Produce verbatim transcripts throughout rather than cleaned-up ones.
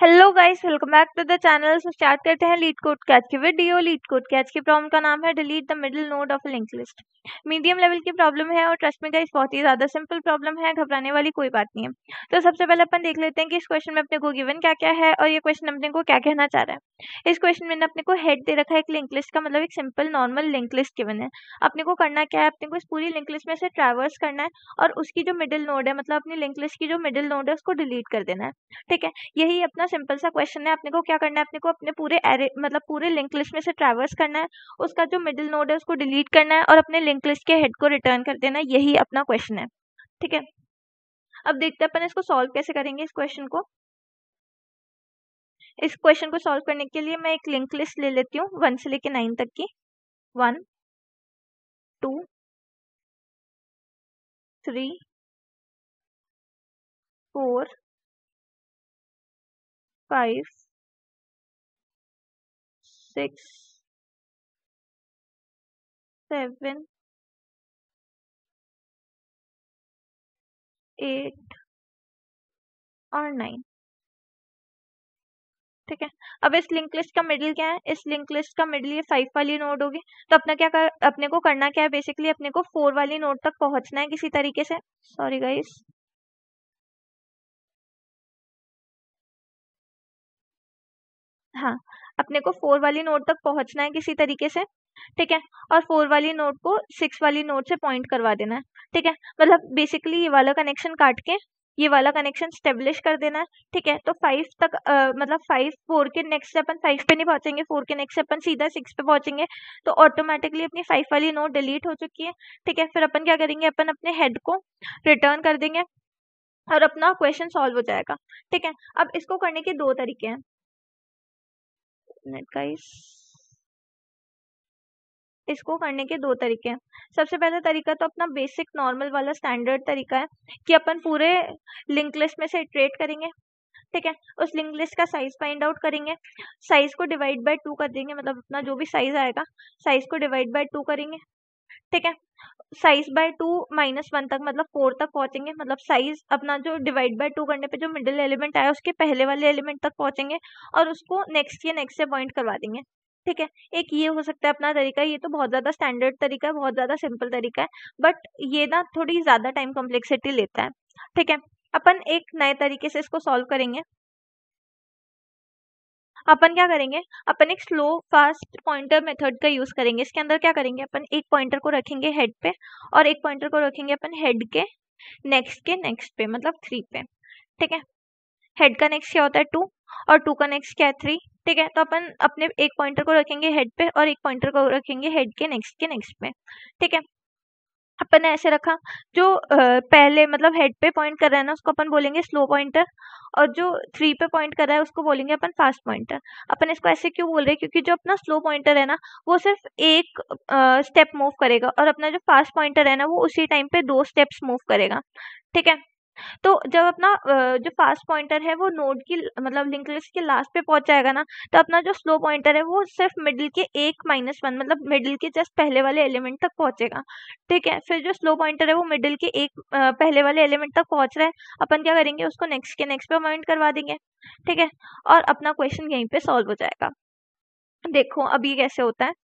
Hello guys, welcome back to the channel. So start करते हैं LeetCode catch की वीडियो। लीड कोड कैच की प्रॉब्लम का नाम है delete the middle node of link list. Medium level की प्रॉब्लम है और ट्रस्ट में गाइस बहुत ही ज्यादा सिंपल प्रॉब्लम है, घबराने वाली कोई बात नहीं है। तो सबसे पहले अपन देख लेते हैं कि इस क्वेश्चन में अपने को गिवन क्या क्या है और ये क्वेश्चन अपने को क्या कहना चाह रहा है। इस क्वेश्चन में अपने को हेड दे रखा है एक लिंक लिस्ट का, मतलब एक simple normal link list given है। अपने को करना क्या है, अपने को इस पूरी लिंक लिस्ट में से ट्रैवर्स करना है और उसकी जो मिडिल नोड है, मतलब अपनी लिंक लिस्ट की जो मिडिल नोड है उसको डिलीट कर देना है। ठीक है, यही अपना सिंपल सा क्वेश्चन है। अपने को क्या करना है, अपने को अपने पूरे एरे मतलब पूरे लिंक लिस्ट में से ट्रैवर्स करना है, उसका जो मिडिल नोड है उसको डिलीट करना है और अपने लिंक लिस्ट के हेड को रिटर्न कर देना है। यही अपना क्वेश्चन है। ठीक है, अब देखते हैं अपन इसको सॉल्व कैसे करेंगे इस क्वेश्चन को। इस क्वेश्चन को सॉल्व करने के लिए मैं एक लिंक लिस्ट ले लेती हूँ वन से लेके नाइन तक की। One, two, three, four, five, six, seven, eight और नाइन। ठीक है, अब इस लिंक लिस्ट का मिडिल क्या है, इस लिंक लिस्ट का मिडिल ये फाइव वाली नोड होगी। तो अपना क्या कर, अपने को करना क्या है, बेसिकली अपने को फोर वाली नोड तक पहुंचना है किसी तरीके से। सॉरी गाइस, हाँ, अपने को फोर वाली नोड तक पहुंचना है किसी तरीके से। ठीक है, और फोर वाली नोड को सिक्स वाली नोड से पॉइंट करवा देना है। ठीक है, मतलब बेसिकली ये वाला कनेक्शन काट के ये वाला कनेक्शन स्टेब्लिश कर देना है। ठीक है, तो फाइव तक आ, मतलब फाइव फोर के नेक्स्ट से अपन फाइव पे नहीं पहुंचेंगे, फोर के नेक्स्ट से अपन सीधा सिक्स पे पहुंचेंगे। तो ऑटोमेटिकली अपनी फाइव वाली नोड डिलीट हो चुकी है। ठीक है, फिर अपन क्या करेंगे, अपन अपने हेड को रिटर्न कर देंगे और अपना क्वेश्चन सॉल्व हो जाएगा। ठीक है, अब इसको करने के दो तरीके हैं गाइस। इसको करने के दो तरीके हैं। सबसे पहला तरीका तो अपना बेसिक नॉर्मल वाला स्टैंडर्ड तरीका है कि अपन पूरे लिंक लिस्ट में से इटरेट करेंगे। ठीक है, उस लिंक लिस्ट का साइज फाइंड आउट करेंगे, साइज को डिवाइड बाय टू कर देंगे, मतलब अपना जो भी साइज आएगा साइज को डिवाइड बाय टू करेंगे। ठीक है, size by two minus one तक मतलब फोर तक पहुंचेंगे, मतलब साइज अपना जो डिवाइड बाय टू करने पे जो मिडिल एलिमेंट आया उसके पहले वाले एलिमेंट तक पहुंचेंगे और उसको नेक्स्ट के नेक्स्ट से पॉइंट करवा देंगे। ठीक है, एक ये हो सकता है अपना तरीका। ये तो बहुत ज्यादा स्टैंडर्ड तरीका है, बहुत ज्यादा सिंपल तरीका है, बट ये ना थोड़ी ज्यादा टाइम कॉम्प्लेक्सिटी लेता है। ठीक है, अपन एक नए तरीके से इसको सॉल्व करेंगे। अपन क्या करेंगे, अपन एक स्लो फास्ट पॉइंटर मेथड का यूज करेंगे। इसके अंदर क्या करेंगे, अपन एक पॉइंटर को रखेंगे हेड पे और एक पॉइंटर को रखेंगे अपन हेड के नेक्स्ट के नेक्स्ट पे, मतलब थ्री पे। ठीक है, हेड का नेक्स्ट क्या होता है, टू, और टू का नेक्स्ट क्या है, थ्री। ठीक है, तो अपन अपने एक पॉइंटर को रखेंगे हेड पे और एक पॉइंटर को रखेंगे हेड के नेक्स्ट के नेक्स्ट पे। ठीक है, अपन ने ऐसे रखा, जो आ, पहले मतलब हेड पे पॉइंट कर रहा है ना उसको अपन बोलेंगे स्लो पॉइंटर, और जो थ्री पे पॉइंट कर रहा है उसको बोलेंगे अपन फास्ट पॉइंटर। अपन इसको ऐसे क्यों बोल रहे हैं, क्योंकि जो अपना स्लो पॉइंटर है ना वो सिर्फ एक स्टेप मूव करेगा और अपना जो फास्ट पॉइंटर है ना वो उसी टाइम पे दो स्टेप्स मूव करेगा। ठीक है, तो जब अपना जो फास्ट पॉइंटर है वो नोड की मतलब लिंक लिस्ट के लास्ट पे पहुंच जाएगा ना, तो अपना जो स्लो पॉइंटर है वो सिर्फ मिडिल के एक माइनस वन मतलब मिडिल के जस्ट पहले वाले एलिमेंट तक पहुंचेगा। ठीक है, फिर जो स्लो पॉइंटर है वो मिडिल के एक आ, पहले वाले एलिमेंट तक पहुंच रहा है, अपन क्या करेंगे उसको नेक्स्ट के नेक्स्ट पे पॉइंट करवा देंगे। ठीक है, और अपना क्वेश्चन यहीं पे सॉल्व हो जाएगा। देखो अब ये कैसे होता है।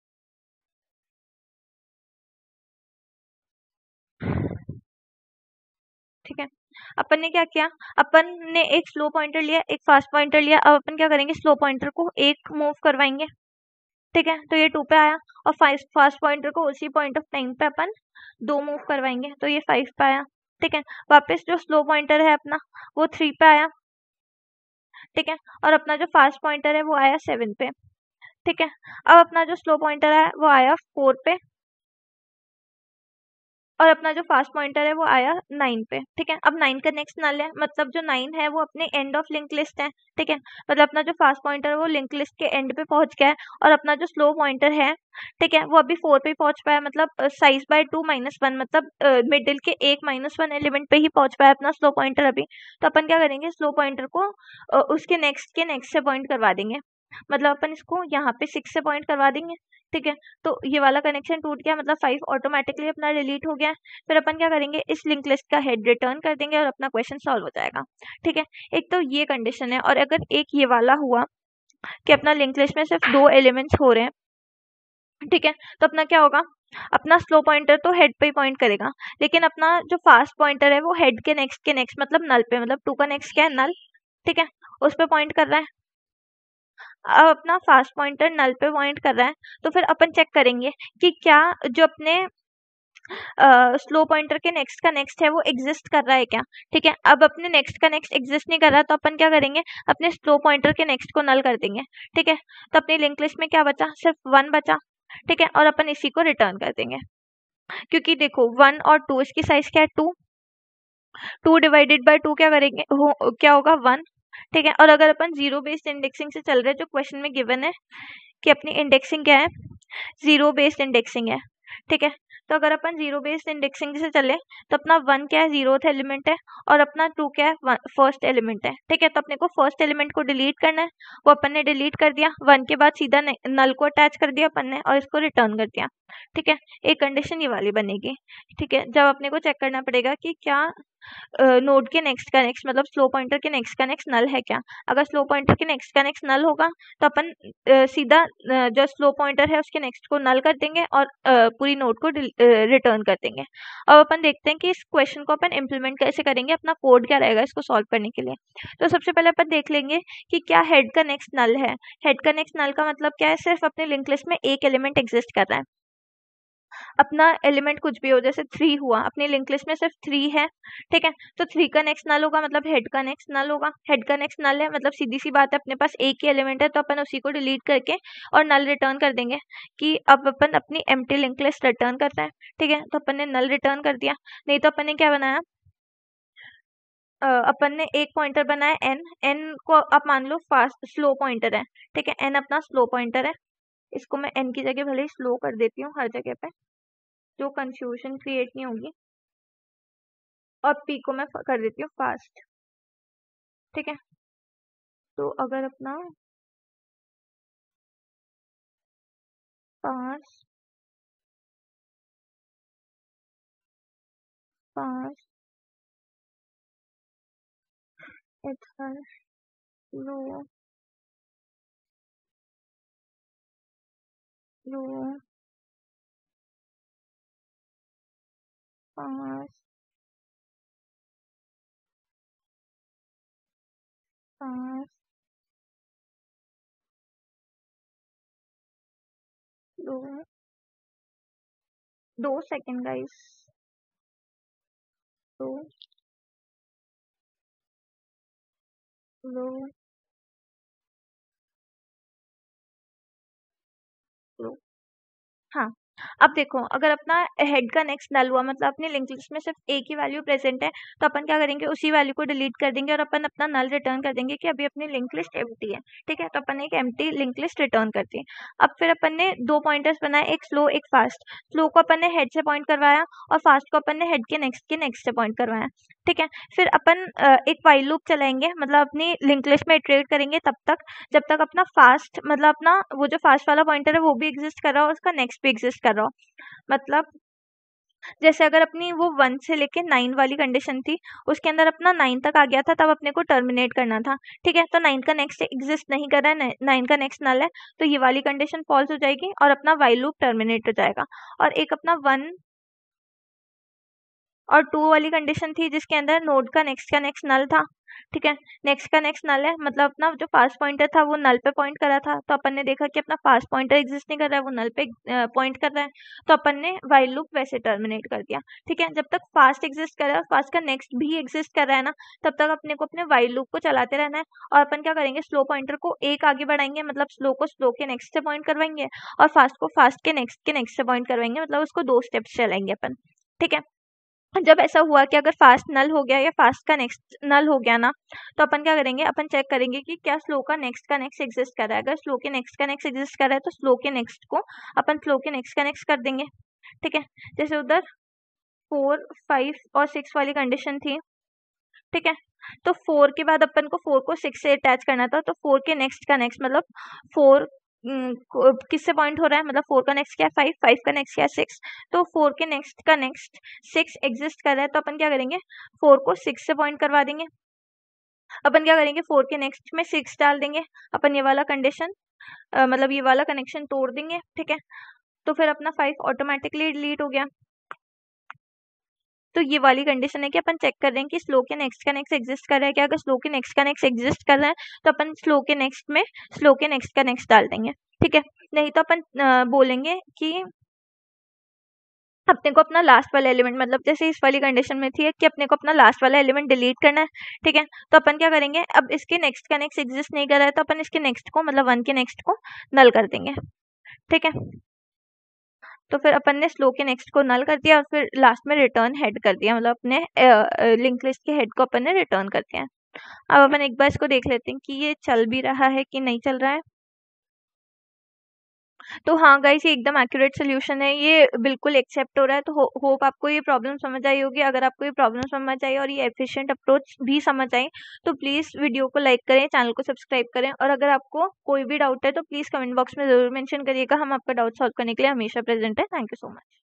ठीक है, अपन ने क्या किया, अपन ने एक स्लो पॉइंटर लिया एक फास्ट पॉइंटर लिया। अब अपन क्या करेंगे, स्लो पॉइंटर को एक मूव करवाएंगे। ठीक है, तो ये टू पे आया और फास्ट फास्ट पॉइंटर को उसी पॉइंट ऑफ टाइम पे अपन दो मूव करवाएंगे, तो ये फाइव पे आया। ठीक है, वापस जो स्लो पॉइंटर है अपना वो थ्री पे आया। ठीक है, और अपना जो फास्ट पॉइंटर है वो आया सेवन पे। ठीक है, अब अपना जो स्लो पॉइंटर है वो आया फोर पे और अपना जो फास्ट पॉइंटर है वो आया नाइन पे। ठीक है, अब नाइन का नेक्स्ट नल है, मतलब जो नाइन है वो अपने एंड ऑफ लिंक लिस्ट है। ठीक है, मतलब अपना जो फास्ट पॉइंटर है वो लिंक लिस्ट के एंड पे पहुंच गया है और अपना जो स्लो पॉइंटर है ठीक है वो अभी फोर पे पहुंच पाया, मतलब size by two minus one मतलब मिडिल के एक माइनस वन एलिमेंट पे ही पहुंच पाया अपना स्लो पॉइंटर अभी। तो अपन क्या करेंगे, स्लो पॉइंटर को अ, उसके नेक्स्ट के नेक्स्ट से पॉइंट करवा देंगे, मतलब अपन इसको यहाँ पे सिक्स से पॉइंट करवा देंगे, ठीक है, तो ये वाला कनेक्शन टूट गया, मतलब फाइव ऑटोमेटिकली अपना डिलीट हो गया। फिर अपन क्या करेंगे, इस लिंक लिस्ट का हेड रिटर्न कर देंगे और अपना क्वेश्चन सॉल्व हो जाएगा। ठीक है, एक तो ये कंडीशन है। और अगर एक ये वाला हुआ कि अपना लिंक लिस्ट में सिर्फ दो एलिमेंट्स हो रहे हैं, ठीक है, तो अपना क्या होगा, अपना स्लो पॉइंटर तो हेड पे ही पॉइंट करेगा, लेकिन अपना जो फास्ट पॉइंटर है वो हेड के नेक्स्ट के नेक्स्ट मतलब नल पे, मतलब टू का नेक्स्ट क्या है, नल। ठीक है, उस पे पॉइंट कर रहा है। अब अपना फास्ट पॉइंटर नल पे पॉइंट कर रहा है, तो फिर अपन चेक करेंगे कि क्या जो अपने स्लो पॉइंटर के नेक्स्ट का नेक्स्ट है वो एग्जिस्ट कर रहा है क्या। ठीक है, अब अपने नेक्स्ट का नेक्स्ट एग्जिस्ट नहीं कर रहा, तो अपन क्या करेंगे, अपने स्लो पॉइंटर के नेक्स्ट को नल कर देंगे। ठीक है, तो अपनी लिंक लिस्ट में क्या बचा, सिर्फ वन बचा। ठीक है, और अपन इसी को रिटर्न कर देंगे, क्योंकि देखो वन और टू, इसकी साइज क्या है, two. Two divided by two क्या करेंगे, हो, क्या होगा, वन। ठीक है, और अगर अपन जीरो बेस्ड इंडेक्सिंग से चल रहे हैं, जो क्वेश्चन में गिवन है कि अपनी इंडेक्सिंग क्या है, जीरो बेस्ड इंडेक्सिंग है। ठीक है, तो अगर अपन जीरो बेस्ड इंडेक्सिंग से चले तो अपना वन क्या है, जीरोथ एलिमेंट है, और अपना टू क्या है, फर्स्ट एलिमेंट है। ठीक है, तो अपने को फर्स्ट एलिमेंट को डिलीट करना है, वो अपन ने डिलीट कर दिया। वन के बाद सीधा नल को अटैच कर दिया अपन ने और इसको रिटर्न कर दिया। ठीक है, एक कंडीशन ये वाली बनेगी। ठीक है, जब अपने को चेक करना पड़ेगा कि क्या नोड के नेक्स्ट का नेक्स्ट मतलब स्लो पॉइंटर के नेक्स्ट का नेक्स्ट नल है क्या। अगर स्लो पॉइंटर के नेक्स्ट का नेक्स्ट नल होगा तो अपन uh, सीधा uh, जो स्लो पॉइंटर है उसके नेक्स्ट को नल कर देंगे और uh, पूरी नोड को रिटर्न कर देंगे। अब अपन देखते हैं कि इस क्वेश्चन को अपन इम्प्लीमेंट कैसे करेंगे, अपना कोड क्या रहेगा इसको सॉल्व करने के लिए। तो सबसे पहले अपन देख लेंगे कि क्या हेड का नेक्स्ट नल है। हेड का नेक्स्ट नल का मतलब क्या है, सिर्फ अपने लिंक लिस्ट में एक एलिमेंट एग्जिस्ट कर रहा है। अपना एलिमेंट कुछ भी हो, जैसे थ्री हुआ, अपनी लिंक लिस्ट में सिर्फ थ्री है। ठीक है, तो थ्री का नेक्स्ट नल होगा मतलब हेड का नेक्स्ट नल होगा। हेड का नेक्स्ट नल है मतलब सीधी सी बात है, अपने पास एक ही एलिमेंट है, तो अपन उसी को डिलीट करके और नल रिटर्न कर देंगे कि अब अपन अपनी एम्प्टी लिंक लिस्ट रिटर्न करते हैं। ठीक है, तो अपन ने नल रिटर्न कर दिया। नहीं तो अपन ने क्या बनाया, uh, अपन ने एक पॉइंटर बनाया एन। एन को आप मान लो फास्ट स्लो पॉइंटर है। ठीक है, एन अपना स्लो पॉइंटर है। इसको मैं एन की जगह भले ही स्लो कर देती हूँ हर जगह पे, जो कंफ्यूजन क्रिएट नहीं होगी। और पी को मैं कर देती हूँ फास्ट। ठीक है, तो अगर अपना फास्ट फास्ट इधर लो लो फास्ट फास्ट लो, दो सेकेंड गाइस, लो लो लो। हाँ, अब देखो अगर अपना हेड का नेक्स्ट नल हुआ मतलब अपनी लिंक लिस्ट में सिर्फ एक ही वैल्यू प्रेजेंट है, तो अपन क्या करेंगे, उसी वैल्यू को डिलीट कर देंगे और अपन अपना नल रिटर्न कर देंगे कि अभी अपनी लिंक लिस्ट एम्प्टी है। ठीक है, तो अपन ने एक एम्प्टी लिंक लिस्ट रिटर्न कर दी। अब फिर अपन ने दो पॉइंटर्स बनाए, एक स्लो एक फास्ट। स्लो को अपन ने हेड से पॉइंट करवाया और फास्ट को अपन ने हेड के नेक्स्ट के नेक्स्ट से पॉइंट करवाया। ठीक है, फिर अपन एक वाइल लूप चलाएंगे, मतलब अपनी लिंक लिस्ट में इटरेट करेंगे तब तक जब तक अपना फास्ट मतलब अपना वो जो फास्ट वाला पॉइंटर है वो भी एग्जिस्ट कर रहा हो, उसका नेक्स्ट भी एग्जिस्ट कर रहा हो। मतलब जैसे अगर अपनी वो वन से लेके नाइन वाली कंडीशन थी, उसके अंदर अपना नाइन तक आ गया था, तब अपने को टर्मिनेट करना था। ठीक है, तो नाइन का नेक्स्ट एग्जिस्ट नहीं कर रहा है, नाइन का नेक्स्ट नल है, तो ये वाली कंडीशन फॉल्स हो जाएगी और अपना वाइल लूप टर्मिनेट हो जाएगा। और एक अपना वन और टू वाली कंडीशन थी जिसके अंदर नोड का नेक्स्ट का नेक्स्ट नल था। ठीक है, नेक्स्ट का नेक्स्ट नल है मतलब अपना जो फास्ट पॉइंटर था वो नल पे पॉइंट कर रहा था, तो अपन ने देखा कि अपना फास्ट पॉइंटर एग्जिस्ट नहीं कर रहा है, वो नल पे पॉइंट कर रहा है, तो अपन ने वाइल लूप वैसे टर्मिनेट कर दिया। ठीक है, जब तक फास्ट एग्जिस्ट कर रहा है और फास्ट का नेक्स्ट भी एग्जिस्ट कर रहा है ना, तब तक अपने को अपने वाइल लूप को चलाते रहना है। और अपन क्या करेंगे, स्लो पॉइंटर को एक आगे बढ़ाएंगे, मतलब स्लो को स्लो के नेक्स्ट से पॉइंट करवाएंगे और फास्ट को फास्ट के नेक्स्ट के नेक्स्ट से पॉइंट करवाएंगे, मतलब उसको दो स्टेप्स चलाएंगे अपन। ठीक है, जब ऐसा हुआ कि अगर फास्ट नल हो गया या फास्ट का नेक्स्ट नल हो गया ना, तो अपन क्या करेंगे, अपन चेक करेंगे कि क्या स्लो का नेक्स्ट का नेक्स्ट एग्जिस्ट कर रहा है। अगर स्लो के नेक्स्ट का नेक्स्ट एग्जिस्ट कर रहा है तो स्लो के नेक्स्ट को अपन स्लो के नेक्स्ट का नेक्स्ट कर देंगे। ठीक है, जैसे उधर फोर फाइव और सिक्स वाली कंडीशन थी। ठीक है, तो फोर के बाद अपन को फोर को सिक्स से अटैच करना था, तो फोर के नेक्स्ट का नेक्स्ट मतलब फोर किससे पॉइंट हो रहा है, मतलब फोर का नेक्स्ट क्या है फाइव, फाइव का नेक्स्ट क्या है सिक्स, तो फोर के नेक्स्ट का नेक्स्ट सिक्स एग्जिस्ट कर रहा है, तो अपन क्या करेंगे फोर को सिक्स से पॉइंट करवा देंगे। अपन क्या करेंगे फोर के नेक्स्ट में सिक्स डाल देंगे, अपन ये वाला कंडीशन मतलब ये वाला कनेक्शन तोड़ देंगे, ठीक है। तो फिर अपना फाइव ऑटोमेटिकली डिलीट हो गया। तो ये वाली कंडीशन है कि अपन चेक कर रहे हैं कि स्लो के नेक्स्ट का नेक्स्ट एग्जिस्ट कर रहा है क्या। अगर स्लो के नेक्स्ट का नेक्स्ट एग्जिस्ट कर रहा है तो अपन स्लो के नेक्स्ट में स्लो के नेक्स्ट का नेक्स्ट डाल देंगे, ठीक है। नहीं तो अपन बोलेंगे कि अपने को अपना लास्ट वाला एलिमेंट, मतलब जैसे इस वाली कंडीशन में थी कि अपने को अपना लास्ट वाला एलिमेंट डिलीट करना है, ठीक है। तो अपन क्या करेंगे, अब इसके नेक्स्ट का नेक्स्ट एग्जिस्ट नहीं कर रहा है तो अपन इसके नेक्स्ट को मतलब वन के नेक्स्ट को नल कर देंगे, ठीक है। तो फिर अपन ने स्लो के नेक्स्ट को नल कर दिया और फिर लास्ट में रिटर्न हेड कर दिया, मतलब अपने लिंक लिस्ट के हेड को अपन ने रिटर्न कर दिया। अब अपन एक बार इसको देख लेते हैं कि ये चल भी रहा है कि नहीं चल रहा है। तो हाँ गाइस, ये एकदम एक्यूरेट सोल्यूशन है, ये बिल्कुल एक्सेप्ट हो रहा है। तो हो, होप आपको ये प्रॉब्लम समझ आई होगी। अगर आपको ये प्रॉब्लम समझ आई और ये एफिशिएंट अप्रोच भी समझ आई तो प्लीज़ वीडियो को लाइक करें, चैनल को सब्सक्राइब करें, और अगर आपको कोई भी डाउट है तो प्लीज़ कमेंट बॉक्स में ज़रूर मेंशन करिएगा। हम आपका डाउट सॉल्व करने के लिए हमेशा प्रेजेंट है। Thank you so much.